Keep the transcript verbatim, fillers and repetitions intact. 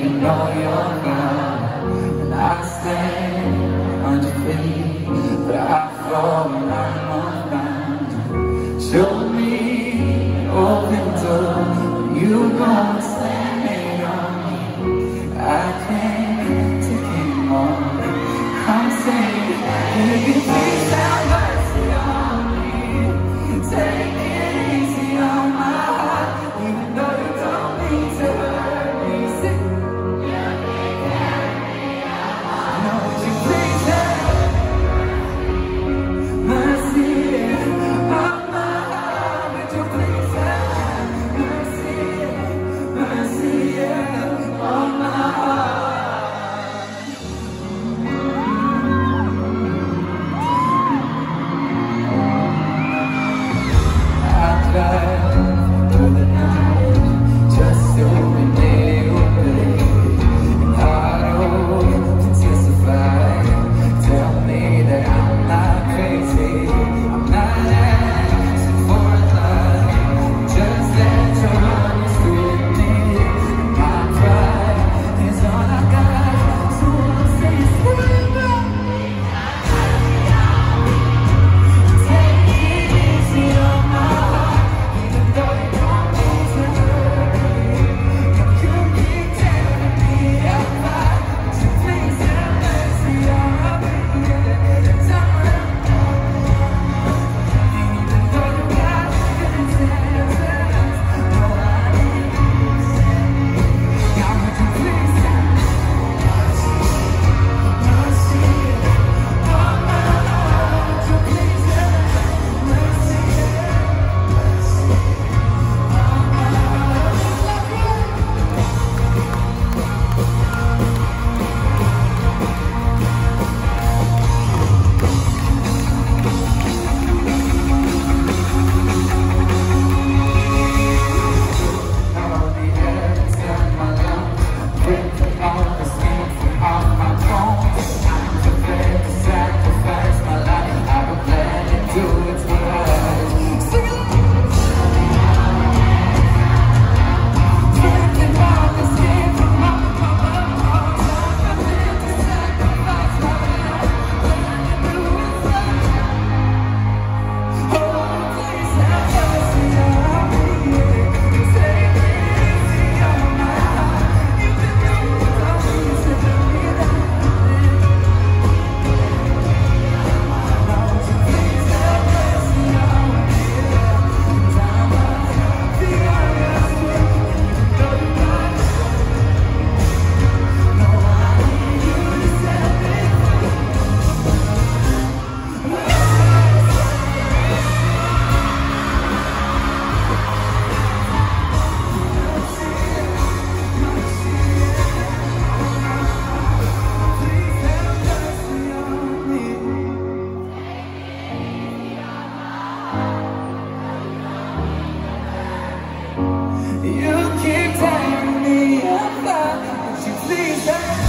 you know you're gone. And I stand under feet, but I fall and I'm around. Show me open door, you gon' stand on me. I can't take anymore. I'm saying, can you please have mercy on me? Take it easy on my heart, even though you don't mean to hurt me. See, you can carry me on. No, would you please have mercy on my heart? Would you please have mercy, mercy on my heart? Through the night, just so we may obey. And I can testify. Tell me that I'm not crazy. I'm not asking for a lie, just that you're honest with me. My pride is all I got, so I'll say it's forever. Take it easy on my heart. You keep telling me I'm fine, would you please?